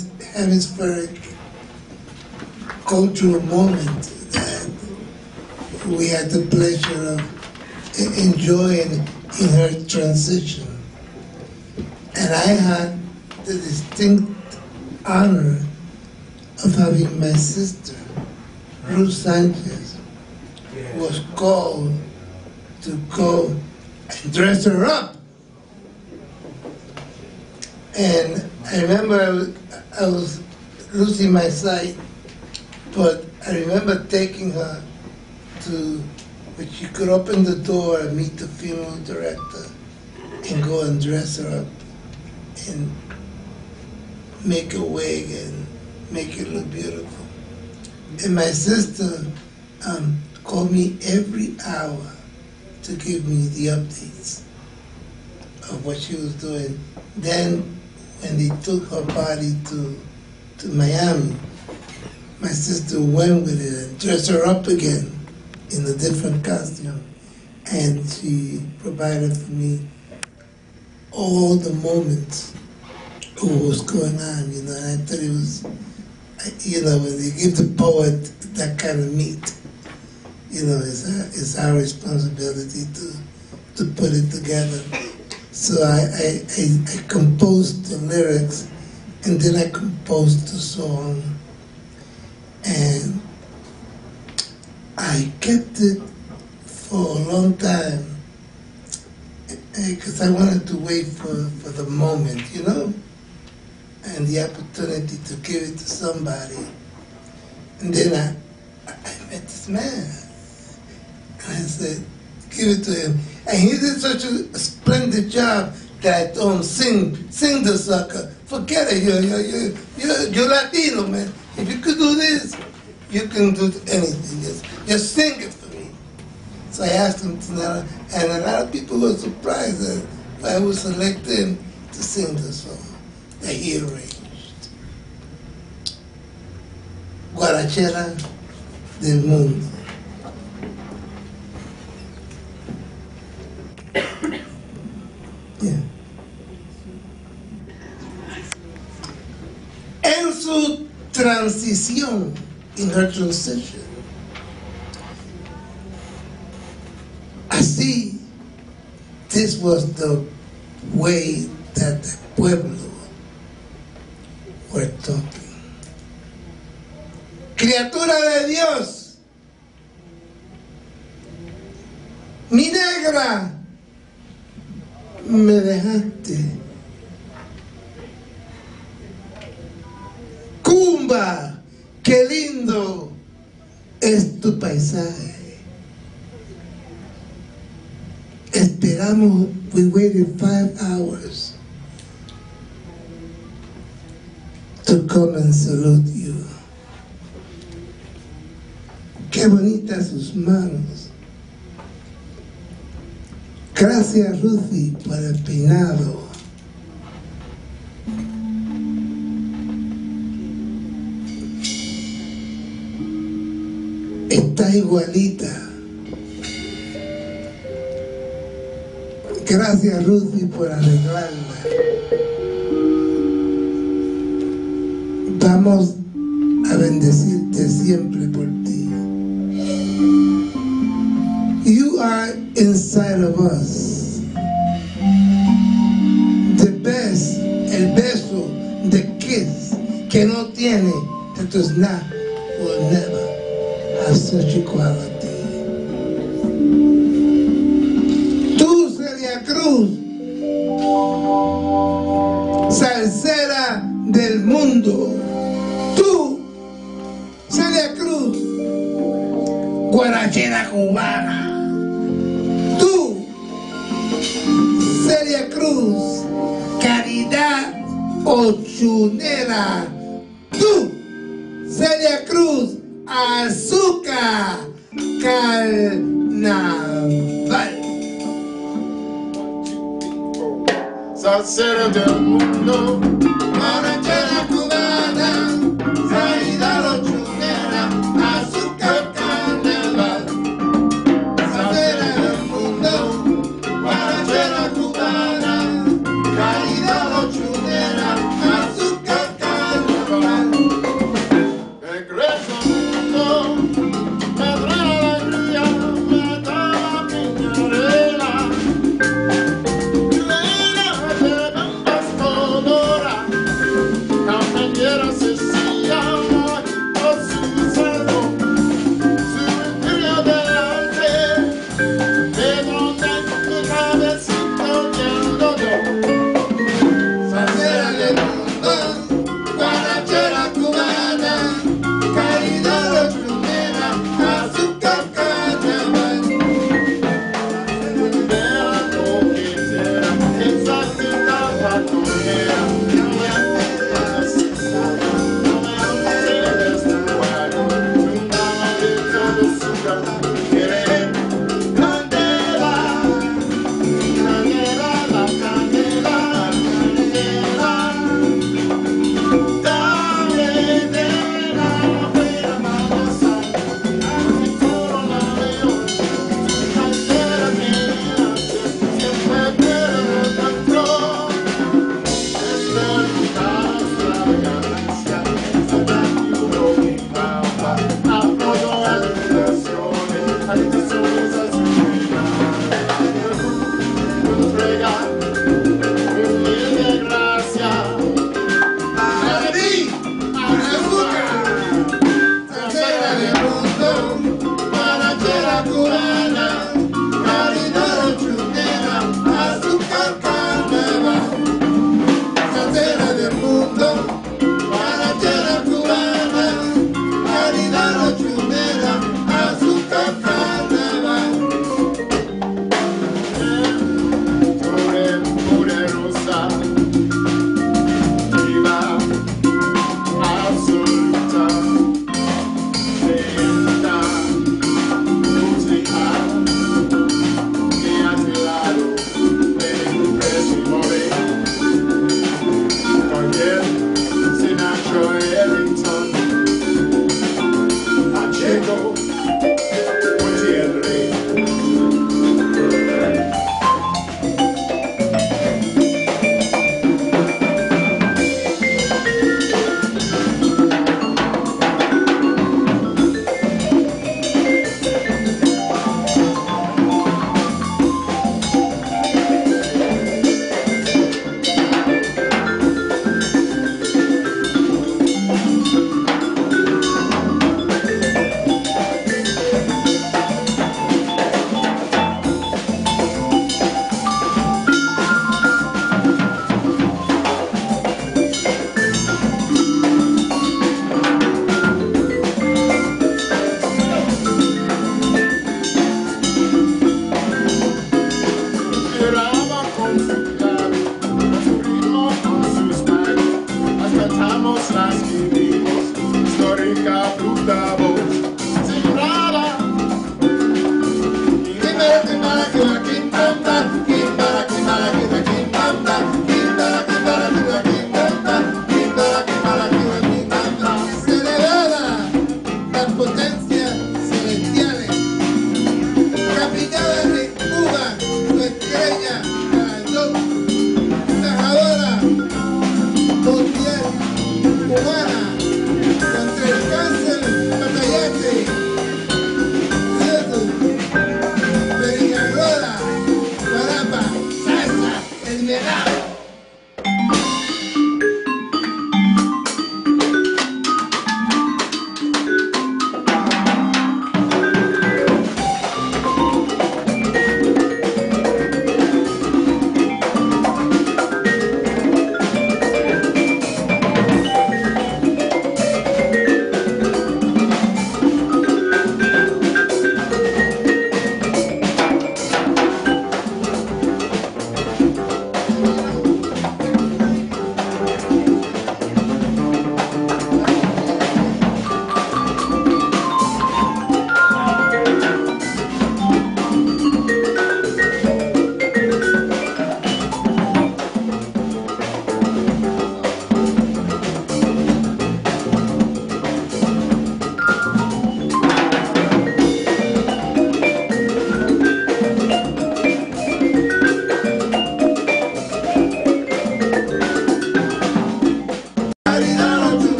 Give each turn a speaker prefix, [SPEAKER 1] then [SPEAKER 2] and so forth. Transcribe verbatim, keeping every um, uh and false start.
[SPEAKER 1] hemispheric cultural moment that we had the pleasure of enjoying in her transition. And I had the distinct honor of having my sister, Ruth Sanchez, was called to go and dress her up. And I remember I was, I was losing my sight, but I remember taking her to, but she could open the door and meet the funeral director and go and dress her up and make a wig and make it look beautiful. And my sister um, called me every hour to give me the updates of what she was doing. Then when they took her body to, to Miami, my sister went with it and dressed her up again in a different costume. And she provided for me all the moments of what was going on, you know. And I thought it was, you know, when they give the poet that kind of meat, you know, it's our, it's our responsibility to to put it together. So I, I, I, I composed the lyrics, and then I composed the song, and I kept it for a long time because I wanted to wait for, for the moment, you know, and the opportunity to give it to somebody. And then I, I met this man. And I said, give it to him. And he did such a splendid job that I told him, sing, sing the sucker. Forget it, you're, you're, you're, you're, you're Latino, man. If you could do this, you can do anything. Just, just sing it for me. So I asked him to now, and a lot of people were surprised that I would select him to sing the song that he arranged. Guarachera del Mundo. Yeah. En su transición, in her transition, así, this was the way that the pueblo were talking. Criatura de Dios, mi negra, me dejaste. Cumba, qué lindo es tu paisaje. Esperamos, we waited five hours to come and salute you. Qué bonitas sus manos. Gracias, Ruthie, por el peinado. Está igualita. Gracias, Ruthie, por arreglarla. Vamos a bendecirte siempre por ti. You are inside of us. The best, el beso, the kiss que no tiene, that does not, will never have such equality. Tú, Celia Cruz, salsera del mundo. Tú, Celia Cruz, guarachera cubana. Tú, Celia Cruz, caridad ochunera. Tú, Celia Cruz, azúcar carnaval.
[SPEAKER 2] Salsera del mundo, guarachera cubana, caridad ochunera, azúcar carnaval. Salsera del mundo, guarachera cubana, caridad ochunera, azúcar carnaval. cantamos las que vivimos, histórica bruta voz, sembrada. Kimbara, kimbara, kimbara, kimbara, kimbara, kimbara, kimbara, kimbara, kimbara, kimbara, kimbara, kimbara, kimbara, kimbara, kimbara, celebrada las potencias celestiales, capitana de Cuba, tu estrella, embajadora mundial cubana.